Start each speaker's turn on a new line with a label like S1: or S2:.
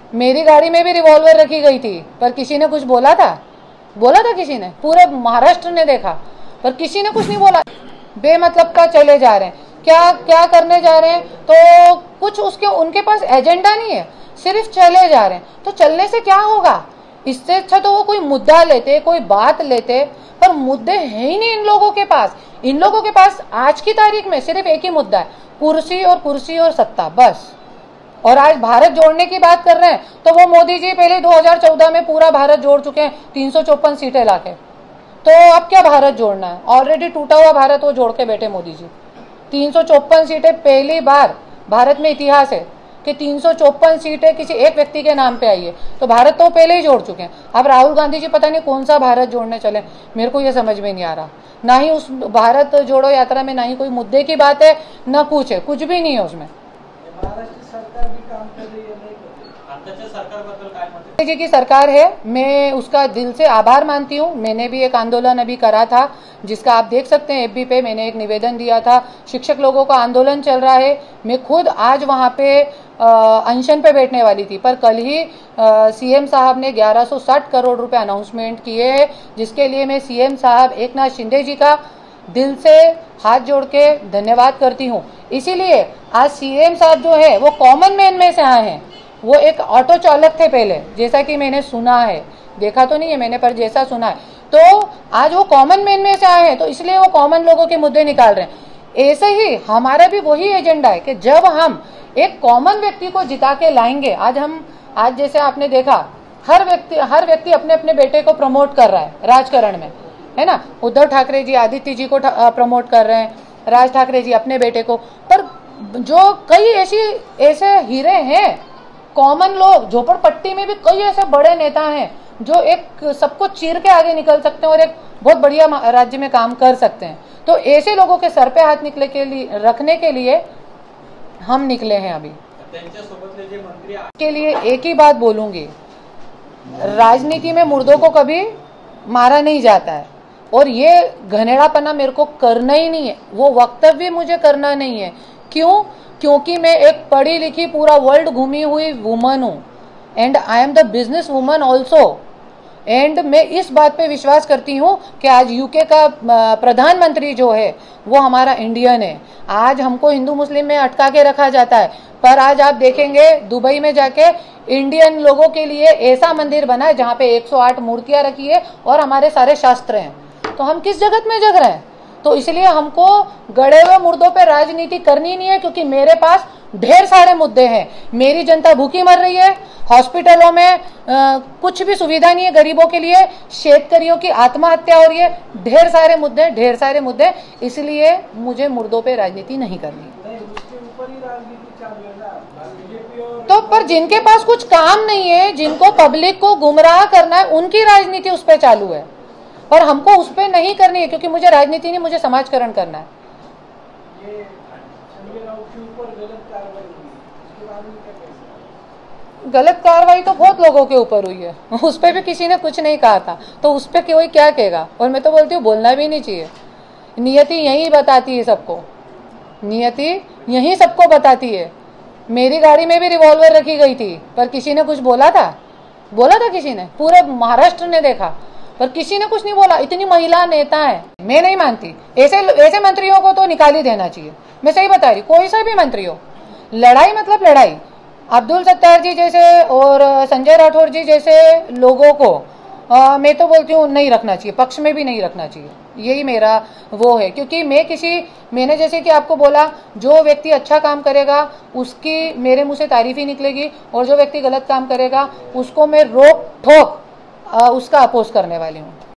S1: मेरी गाड़ी में भी रिवॉल्वर रखी गई थी, पर किसी ने कुछ बोला था? बोला था किसी ने? पूरे महाराष्ट्र ने देखा, पर किसी ने कुछ नहीं बोला। बेमतलब का चले जा रहे हैं। क्या क्या करने जा रहे हैं? तो कुछ उसके उनके पास एजेंडा नहीं है, सिर्फ चले जा रहे हैं। तो चलने से क्या होगा? इससे अच्छा तो वो कोई मुद्दा लेते, कोई बात लेते, पर मुद्दे हैं ही नहीं इन लोगों के पास। इन लोगों के पास आज की तारीख में सिर्फ एक ही मुद्दा है, कुर्सी और सत्ता, बस। और आज भारत जोड़ने की बात कर रहे हैं, तो वो मोदी जी पहले 2014 में पूरा भारत जोड़ चुके हैं 354 सीटें लाके। तो अब क्या भारत जोड़ना है? ऑलरेडी टूटा हुआ भारत वो जोड़ के बैठे मोदी जी। 354 सीटें, पहली बार भारत में इतिहास है कि 354 सीटें किसी एक व्यक्ति के नाम पे आई है। तो भारत तो पहले ही जोड़ चुके हैं। अब राहुल गांधी जी पता नहीं कौन सा भारत जोड़ने चले, मेरे को ये समझ में नहीं आ रहा। ना ही उस भारत जोड़ो यात्रा में ना ही कोई मुद्दे की बात है, ना कुछ है, कुछ भी नहीं है उसमें। जी की सरकार है, मैं उसका दिल से आभार मानती हूँ। मैंने भी एक आंदोलन अभी करा था, जिसका आप देख सकते हैं एफबी पे, मैंने एक निवेदन दिया था। शिक्षक लोगों का आंदोलन चल रहा है। मैं खुद आज वहाँ पे अनशन पे बैठने वाली थी, पर कल ही सीएम साहब ने 1160 करोड़ रुपए अनाउंसमेंट किए हैं, जिसके लिए मैं सीएम साहब एकनाथ शिंदे जी का दिल से हाथ जोड़ के धन्यवाद करती हूँ। इसीलिए आज सीएम साहब जो है वो कॉमन मैन में से आए हैं। वो एक ऑटो चालक थे पहले, जैसा कि मैंने सुना है, देखा तो नहीं है मैंने, पर जैसा सुना है। तो आज वो कॉमन मैन में से आए हैं, तो इसलिए वो कॉमन लोगों के मुद्दे निकाल रहे हैं। ऐसे ही हमारा भी वही एजेंडा है कि जब हम एक कॉमन व्यक्ति को जिता के लाएंगे, आज जैसे आपने देखा, हर व्यक्ति अपने अपने बेटे को प्रमोट कर रहा है राजकारण में, है ना। उद्धव ठाकरे जी आदित्य जी को प्रमोट कर रहे हैं, राज ठाकरे जी अपने बेटे को। पर जो कई ऐसे हीरे हैं, कॉमन लोग, झोपड़पट्टी में भी कई ऐसे बड़े नेता हैं जो एक सबको चीर के आगे निकल सकते हैं और एक बहुत बढ़िया राज्य में काम कर सकते हैं। तो ऐसे लोगों के सर पे हाथ रखने के लिए हम निकले हैं। अभी के लिए एक ही बात बोलूंगी, राजनीति में मुर्दों को कभी मारा नहीं जाता है, और ये घनेड़ापना मेरे को करना ही नहीं है, वो वक्तव्य मुझे करना नहीं है। क्यों? क्योंकि मैं एक पढ़ी लिखी पूरा वर्ल्ड घूमी हुई वुमन हूँ, and I am the business woman also. And मैं इस बात पे विश्वास करती हूँ कि आज यूके का प्रधानमंत्री जो है वो हमारा इंडियन है। आज हमको हिंदू मुस्लिम में अटका के रखा जाता है, पर आज आप देखेंगे दुबई में जाके इंडियन लोगों के लिए ऐसा मंदिर बना है जहाँ पे 108 मूर्तियां रखी है और हमारे सारे शास्त्र हैं। तो हम किस जगत में जग रहे हैं? तो इसलिए हमको गड़े हुए मुर्दों पे राजनीति करनी नहीं है, क्योंकि मेरे पास ढेर सारे मुद्दे हैं। मेरी जनता भूखी मर रही है, हॉस्पिटलों में कुछ भी सुविधा नहीं है गरीबों के लिए, शेतकरियों की आत्महत्या हो रही है, ढेर सारे मुद्दे। इसलिए मुझे मुर्दों पे राजनीति नहीं करनी। तो पर जिनके पास कुछ काम नहीं है, जिनको पब्लिक को गुमराह करना है, उनकी राजनीति उस पर चालू है, पर हमको उस पर नहीं करनी है, क्योंकि मुझे राजनीति नहीं, मुझे समाजकरण करना है। गलत कार्रवाई तो बहुत लोगों के ऊपर हुई है, उस पर भी किसी ने कुछ नहीं कहा था, तो उस पर कोई क्या कहेगा? और मैं तो बोलती हूँ बोलना भी नहीं चाहिए। नियति यही बताती है सबको, नियति यही सबको बताती है। मेरी गाड़ी में भी रिवॉल्वर रखी गई थी, पर किसी ने कुछ बोला था? बोला था किसी ने? पूरे महाराष्ट्र ने देखा, पर किसी ने कुछ नहीं बोला। इतनी महिला नेता है, मैं नहीं मानती। ऐसे मंत्रियों को तो निकाल ही देना चाहिए। मैं सही बता रही, कोई सा भी मंत्री हो, लड़ाई मतलब लड़ाई। अब्दुल सत्तार जी जैसे और संजय राठौर जी जैसे लोगों को मैं तो बोलती हूँ नहीं रखना चाहिए, पक्ष में भी नहीं रखना चाहिए। यही मेरा वो है, क्योंकि मैंने जैसे कि आपको बोला, जो व्यक्ति अच्छा काम करेगा उसकी मेरे मुंह से तारीफ ही निकलेगी, और जो व्यक्ति गलत काम करेगा उसको मैं रोक ठोक उसका अपोज करने वाली हूँ।